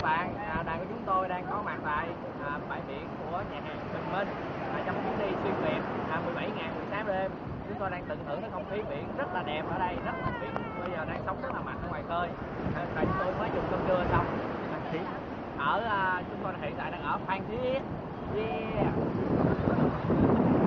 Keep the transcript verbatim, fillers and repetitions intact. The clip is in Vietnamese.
bạn, à, đoàn của chúng tôi đang có mặt tại à, bãi biển của nhà hàng Bình Minh à, trong chuyến đi xuyên Việt à, mười bảy ngày mười sáng đêm. Chúng tôi đang tận hưởng cái không khí biển rất là đẹp ở đây, rất là biển bây giờ đang sóng rất là mạnh ở ngoài khơi. À, và chúng tôi mới dùng cơm trưa xong. À, thì ở à, chúng tôi hiện tại đang ở Phan Thiết. Yeah.